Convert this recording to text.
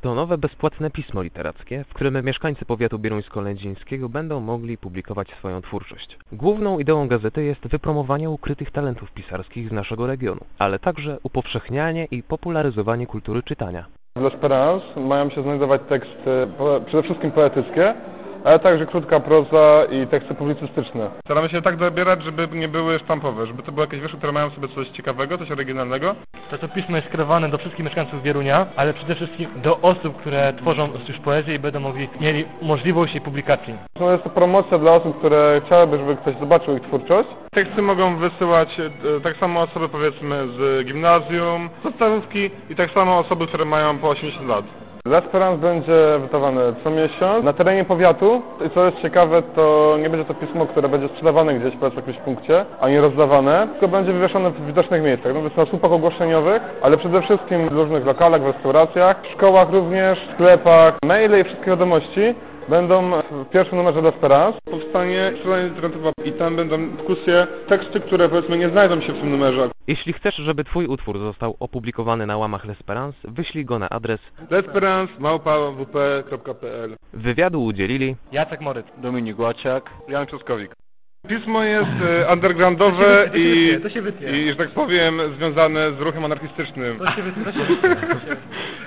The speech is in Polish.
To nowe bezpłatne pismo literackie, w którym mieszkańcy powiatu bieruńsko-lędzińskiego będą mogli publikować swoją twórczość. Główną ideą gazety jest wypromowanie ukrytych talentów pisarskich z naszego regionu, ale także upowszechnianie i popularyzowanie kultury czytania. W L'Espérance mają się znajdować teksty przede wszystkim poetyckie, ale także krótka proza i teksty publicystyczne. Staramy się tak dobierać, żeby nie były sztampowe, żeby to były jakieś wiersze, które mają w sobie coś ciekawego, coś oryginalnego. To pismo jest skierowane do wszystkich mieszkańców Wierunia, ale przede wszystkim do osób, które tworzą już poezję i będą mieli możliwość jej publikacji. Jest to promocja dla osób, które chciałyby, żeby ktoś zobaczył ich twórczość. Teksty mogą wysyłać tak samo osoby, powiedzmy, z gimnazjum, podstawówki i tak samo osoby, które mają po 80 lat. L'Espérance będzie wydawany co miesiąc na terenie powiatu i co jest ciekawe, to nie będzie to pismo, które będzie sprzedawane gdzieś w jakimś punkcie, ani rozdawane, tylko będzie wywieszone w widocznych miejscach, no na słupach ogłoszeniowych, ale przede wszystkim w różnych lokalach, w restauracjach, w szkołach również, w sklepach, maile i wszystkie wiadomości będą w pierwszym numerze L'Espérance. Powstanie strona internetowa i tam będą dyskusje, teksty, które powiedzmy nie znajdą się w tym numerze. Jeśli chcesz, żeby Twój utwór został opublikowany na łamach L'Espérance, wyślij go na adres lesperance@wp.pl. Wywiadu udzielili Jacek Moryc, Dominik Łaciak, Jan Czeskowik. Pismo jest undergroundowe to się wytnie. i, że tak powiem, związane z ruchem anarchistycznym. To się wytnie.